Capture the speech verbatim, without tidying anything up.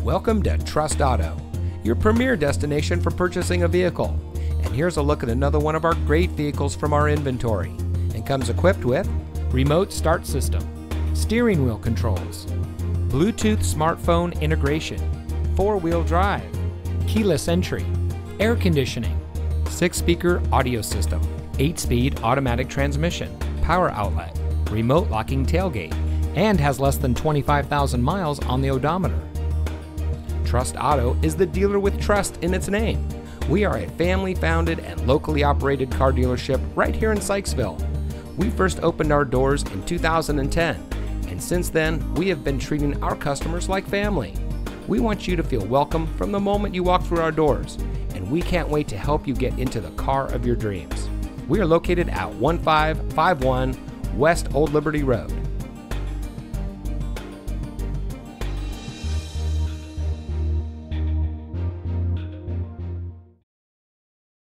Welcome to Trust Auto, your premier destination for purchasing a vehicle. And here's a look at another one of our great vehicles from our inventory, and comes equipped with remote start system, steering wheel controls, Bluetooth smartphone integration, four-wheel drive, keyless entry, air conditioning, six-speaker audio system, eight-speed automatic transmission, power outlet, remote locking tailgate, and has less than twenty-five thousand miles on the odometer. Trust Auto is the dealer with trust in its name. We are a family-founded and locally operated car dealership right here in Sykesville. We first opened our doors in two thousand ten, and since then, we have been treating our customers like family. We want you to feel welcome from the moment you walk through our doors, and we can't wait to help you get into the car of your dreams. We are located at one five five one West Old Liberty Road.